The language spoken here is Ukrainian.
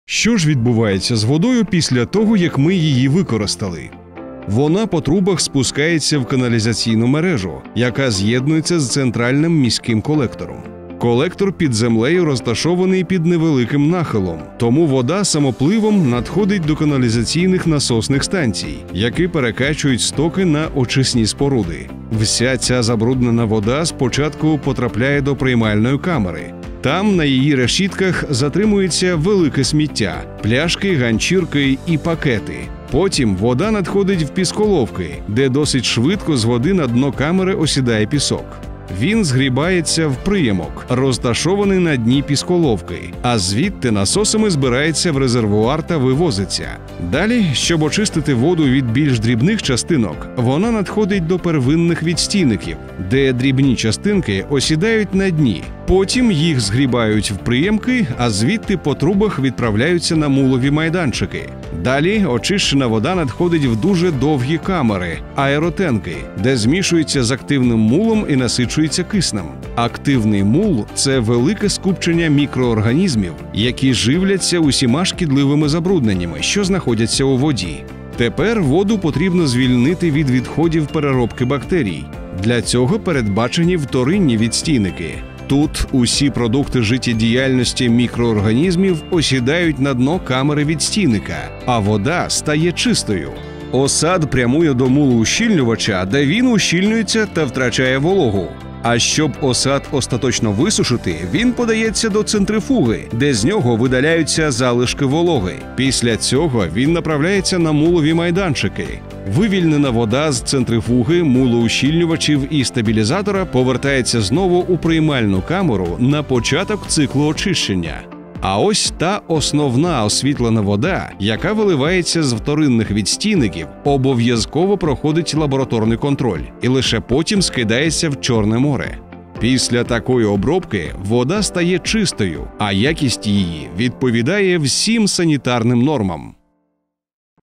Що ж відбувається з водою після того, як ми її використали? Вона по трубах спускається в каналізаційну мережу, яка з'єднується з центральним міським колектором. Колектор під землею розташований під невеликим нахилом, тому вода самопливом надходить до каналізаційних насосних станцій, які перекачують стоки на очисні споруди. Вся ця забруднена вода спочатку потрапляє до приймальної камери. Там на її решітках затримується велике сміття – пляшки, ганчірки і пакети. Потім вода надходить в пісколовки, де досить швидко з води на дно камери осідає пісок. Він згрібається в приямок, розташований на дні пісколовки, а звідти насосами збирається в резервуар та вивозиться. Далі, щоб очистити воду від більш дрібних частинок, вона надходить до первинних відстійників, де дрібні частинки осідають на дні. Потім їх згрібають в приємки, а звідти по трубах відправляються на мулові майданчики. Далі очищена вода надходить в дуже довгі камери – аеротенки, де змішується з активним мулом і насичується киснем. Активний мул – це велике скупчення мікроорганізмів, які живляться усіма шкідливими забрудненнями, що знаходяться у воді. Тепер воду потрібно звільнити від відходів переробки бактерій. Для цього передбачені вторинні відстійники. Тут усі продукти життєдіяльності мікроорганізмів осідають на дно камери відстійника, а вода стає чистою. Осад прямує до мулу ущільнювача, де він ущільнюється та втрачає вологу. А щоб осад остаточно висушити, він подається до центрифуги, де з нього видаляються залишки вологи. Після цього він направляється на мулові майданчики. Вивільнена вода з центрифуги, мулоущільнювачів і стабілізатора повертається знову у приймальну камеру на початок циклу очищення. А ось та основна освітлена вода, яка виливається з вторинних відстійників, обов'язково проходить лабораторний контроль і лише потім скидається в Чорне море. Після такої обробки вода стає чистою, а якість її відповідає всім санітарним нормам.